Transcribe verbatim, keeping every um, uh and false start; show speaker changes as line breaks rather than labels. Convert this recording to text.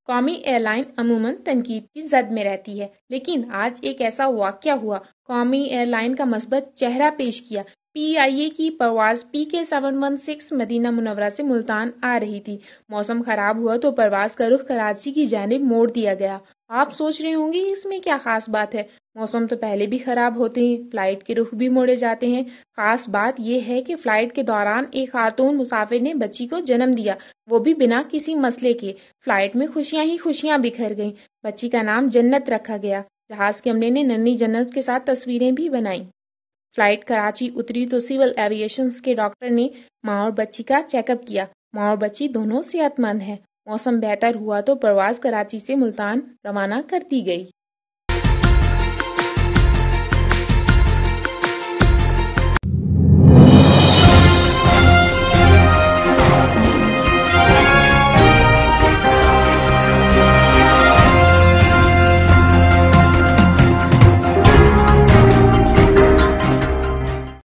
قومی air line عموماً تنقید کی زد میں رہتی ہے، لیکن آج ایک ایسا واقعہ ہوا قومی ایئر لائن کا مثبت چہرہ پیش کیا۔ پی آئی اے کی پرواز پی کے سیون ون سکس مدینہ منورہ سے ملتان آ رہی تھی۔ موسم خراب ہوا تو پرواز کا رخ کراچی کی جانب موڑ دیا گیا۔ آپ سوچ رہے ہوں گے اس میں کیا خاص بات ہے، موسم تو پہلے بھی خراب ہوتے ہیں، فلائٹ کے رخ بھی موڑے جاتے ہیں۔ خاص بات یہ ہے کہ فلائٹ کے دوران ایک خاتون مسافر نے بچی کو جنم دیا، وہ بھی بنا کسی مسئلے کے۔ فلائٹ میں خوشیاں ہی خوشیاں بکھر گئیں۔ بچی کا نام جنت رکھا گیا۔ جہاز کے عملے نے ننھی جنت کے ساتھ تصویریں بھی بنائیں۔ فلائٹ کراچی اتری تو سول ایویشن کے ڈاکٹر نے ماں اور بچی کا چیک اپ کیا۔ ماں اور بچی دونوں صحت مند ہیں۔ موسم بہتر ہوا تو پرواز کراچی سے ملتان روانہ کر دی گئی۔